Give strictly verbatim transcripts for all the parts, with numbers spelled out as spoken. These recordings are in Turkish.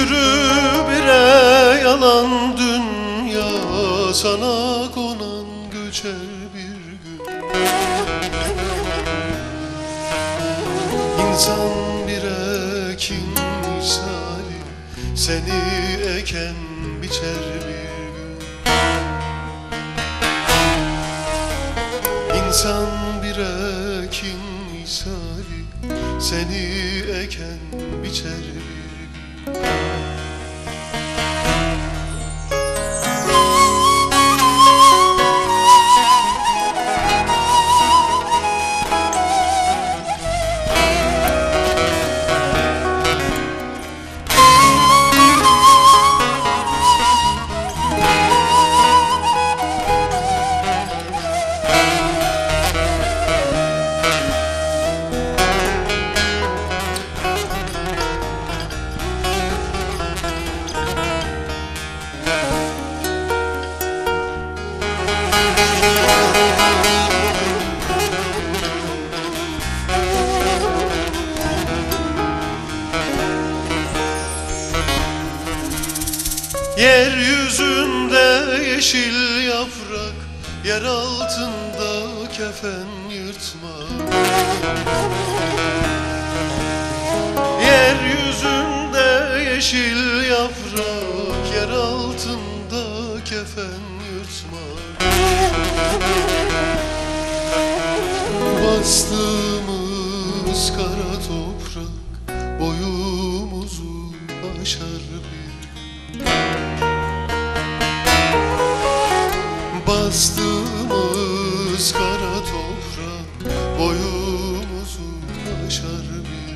Yürü bire yalan dünya, sana konan göçer bir gün. İnsan bir ekin misali, seni eken biçer bir gün. İnsan bir ekin misali, seni eken biçer bir gün. Yeryüzünde yeşil yaprak, yer altında kefen yırtma. Yeryüzünde yeşil yaprak, yer altında kefen yırtma. Bastığımız kara toprak boyumuzu aşar bir. Bastığımız kara toprak boyumuzu aşar bir.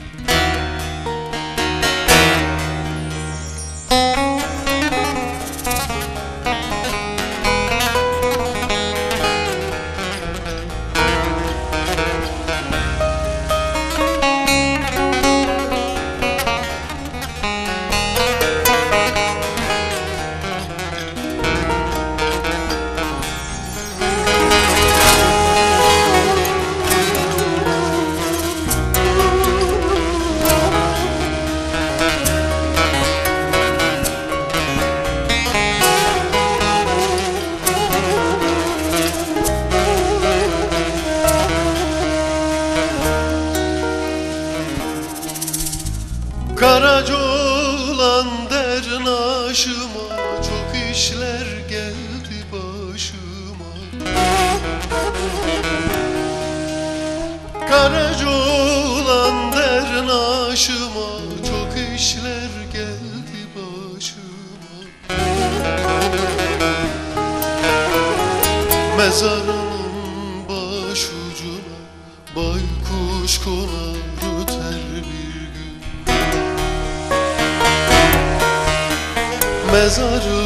Karaca olan derin aşıma, çok işler geldi başıma. Karaca olan derin aşıma, çok işler geldi başıma. Mezarının başucuna baykuş konar öter bir gün. Mezarı